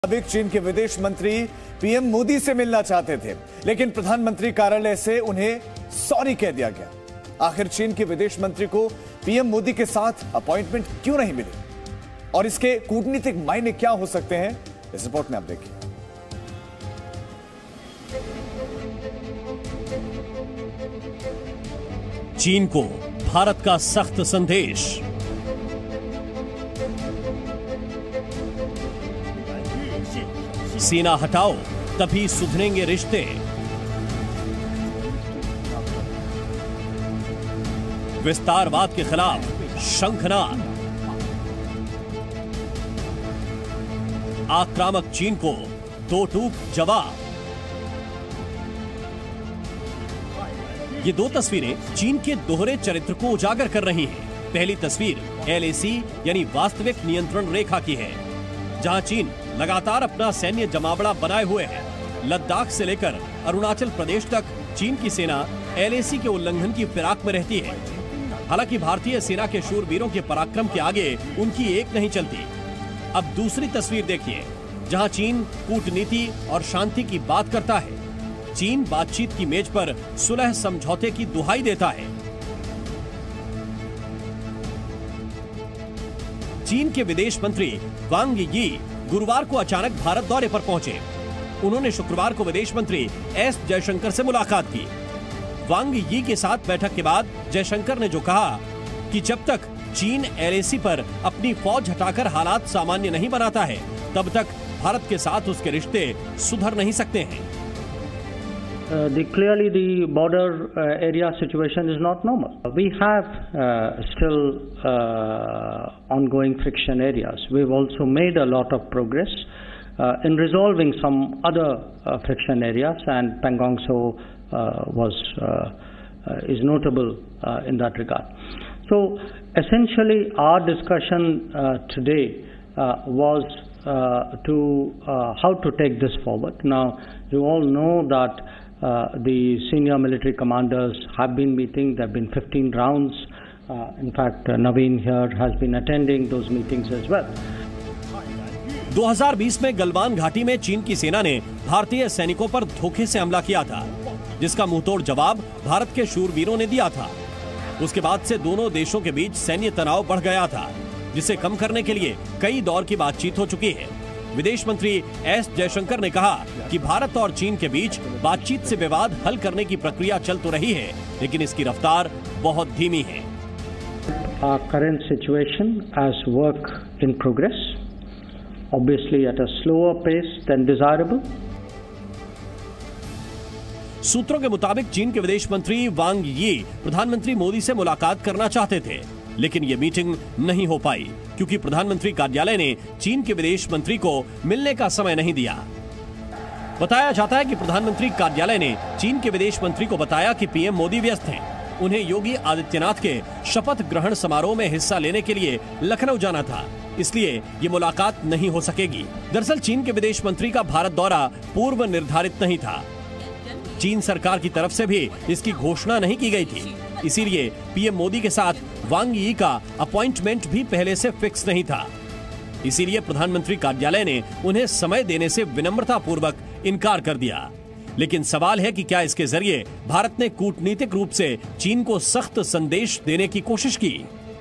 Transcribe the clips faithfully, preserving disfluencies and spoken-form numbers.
मुताबिक चीन के विदेश मंत्री पीएम मोदी से मिलना चाहते थे, लेकिन प्रधानमंत्री कार्यालय से उन्हें सॉरी कह दिया गया। आखिर चीन के विदेश मंत्री को पीएम मोदी के साथ अपॉइंटमेंट क्यों नहीं मिली और इसके कूटनीतिक मायने क्या हो सकते हैं, इस रिपोर्ट में आप देखिए। चीन को भारत का सख्त संदेश। सीना हटाओ तभी सुधरेंगे रिश्ते। विस्तारवाद के खिलाफ शंखनाद। आक्रामक चीन को दो टूक जवाब। ये दो तस्वीरें चीन के दोहरे चरित्र को उजागर कर रही हैं। पहली तस्वीर एलएसी यानी वास्तविक नियंत्रण रेखा की है, जहां चीन लगातार अपना सैन्य जमावड़ा बनाए हुए है। लद्दाख से लेकर अरुणाचल प्रदेश तक चीन की सेना एलएसी के उल्लंघन की फिराक में रहती है। हालांकि भारतीय सेना के शूरवीरों के पराक्रम के आगे उनकी एक नहीं चलती। अब दूसरी तस्वीर देखिए, जहां चीन कूटनीति और शांति की बात करता है। चीन बातचीत की मेज पर सुलह समझौते की दुहाई देता है। चीन के विदेश मंत्री वांग यी गुरुवार को अचानक भारत दौरे पर पहुंचे। उन्होंने शुक्रवार को विदेश मंत्री एस जयशंकर से मुलाकात की। वांग यी के साथ बैठक के बाद जयशंकर ने जो कहा कि जब तक चीन एलएसी पर अपनी फौज हटाकर हालात सामान्य नहीं बनाता है, तब तक भारत के साथ उसके रिश्ते सुधर नहीं सकते हैं। Uh, the, clearly the border uh, area situation is not normal. We have uh, still uh, ongoing friction areas. We've also made a lot of progress uh, in resolving some other uh, friction areas, and Pangong Tso uh, was uh, uh, is notable uh, in that regard. So essentially our discussion uh, today uh, was uh, to uh, how to take this forward. Now you all know that Uh, the senior military commanders have been meeting. There have been fifteen rounds. Uh, in fact, uh, Naveen here has been attending those meetings as well. दो हज़ार बीस में गलवान घाटी में चीन की सेना ने भारतीय सैनिकों पर धोखे से हमला किया था, जिसका मुंहतोड़ जवाब भारत के शूरवीरों ने दिया था। उसके बाद से दोनों देशों के बीच सैन्य तनाव बढ़ गया था, जिसे कम करने के लिए कई दौर की बातचीत हो चुकी है। विदेश मंत्री एस जयशंकर ने कहा कि भारत और चीन के बीच बातचीत से विवाद हल करने की प्रक्रिया चल तो रही है, लेकिन इसकी रफ्तार बहुत धीमी है। Our current situation as work in progress, obviously at a slower pace than desirable. सूत्रों के मुताबिक चीन के विदेश मंत्री वांग यी प्रधानमंत्री मोदी से मुलाकात करना चाहते थे, लेकिन ये मीटिंग नहीं हो पाई क्योंकि प्रधानमंत्री कार्यालय ने चीन के विदेश मंत्री को मिलने का समय नहीं दिया। बताया जाता है कि प्रधानमंत्री कार्यालय ने चीन के विदेश मंत्री को बताया कि पीएम मोदी व्यस्त हैं। उन्हें योगी आदित्यनाथ के शपथ ग्रहण समारोह में हिस्सा लेने के लिए लखनऊ जाना था, इसलिए ये मुलाकात नहीं हो सकेगी। दरअसल चीन के विदेश मंत्री का भारत दौरा पूर्व निर्धारित नहीं था। चीन सरकार की तरफ से भी इसकी घोषणा नहीं की गई थी, इसीलिए पीएम मोदी के साथ वांग यी का अपॉइंटमेंट भी पहले से फिक्स नहीं था। इसीलिए प्रधानमंत्री कार्यालय ने उन्हें समय देने से विनम्रता पूर्वक इनकार कर दिया। लेकिन सवाल है कि क्या इसके जरिए भारत ने कूटनीतिक रूप से चीन को सख्त संदेश देने की कोशिश की?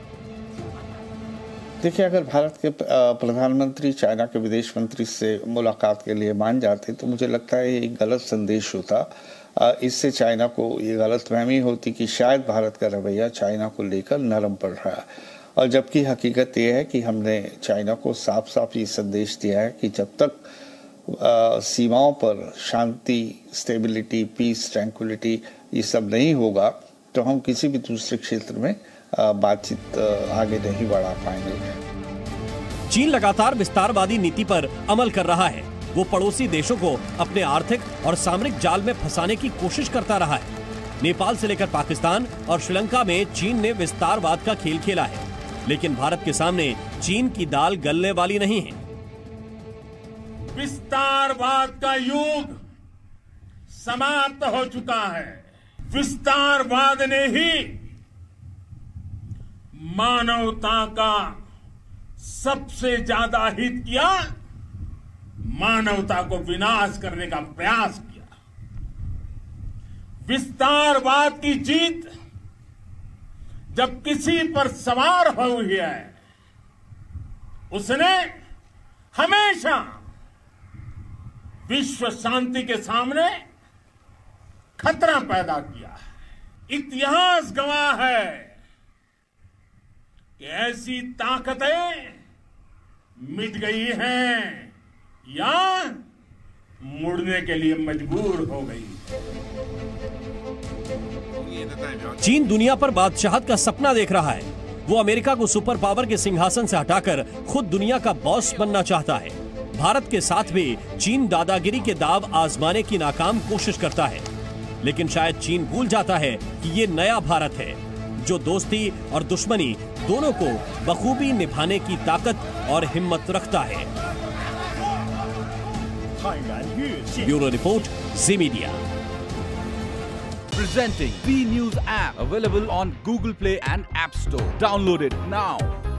देखिए, अगर भारत के प्रधानमंत्री चाइना के विदेश मंत्री से मुलाकात के लिए मान जाते तो मुझे लगता है ये एक गलत संदेश होता। इससे चाइना को ये गलतफहमी होती कि शायद भारत का रवैया चाइना को लेकर नरम पड़ रहा है, और जबकि हकीकत ये है कि हमने चाइना को साफ साफ ये संदेश दिया है कि जब तक आ, सीमाओं पर शांति, स्टेबिलिटी, पीस, ट्रैंक्विलिटी ये सब नहीं होगा तो हम किसी भी दूसरे क्षेत्र में बातचीत आगे नहीं बढ़ा पाएंगे। चीन लगातार विस्तारवादी नीति पर अमल कर रहा है। वो पड़ोसी देशों को अपने आर्थिक और सामरिक जाल में फंसाने की कोशिश करता रहा है। नेपाल से लेकर पाकिस्तान और श्रीलंका में चीन ने विस्तारवाद का खेल खेला है, लेकिन भारत के सामने चीन की दाल गलने वाली नहीं है। विस्तारवाद का युग समाप्त हो चुका है। विस्तारवाद ने ही मानवता का सबसे ज्यादा हित किया, मानवता को विनाश करने का प्रयास किया। विस्तारवाद की जीत जब किसी पर सवार हुई है, उसने हमेशा विश्व शांति के सामने खतरा पैदा किया है। इतिहास गवाह है कि ऐसी ताकतें मिट गई हैं या मुड़ने के लिए मजबूर हो गई। चीन दुनिया पर बादशाहत का सपना देख रहा है। वो अमेरिका को सुपर पावर के सिंहासन से हटाकर खुद दुनिया का बॉस बनना चाहता है। भारत के साथ भी चीन दादागिरी के दाव आजमाने की नाकाम कोशिश करता है, लेकिन शायद चीन भूल जाता है कि ये नया भारत है जो दोस्ती और दुश्मनी दोनों को बखूबी निभाने की ताकत और हिम्मत रखता है। Bureau report, Zee Media. Presenting B News app, available on Google Play and App Store. Download it now.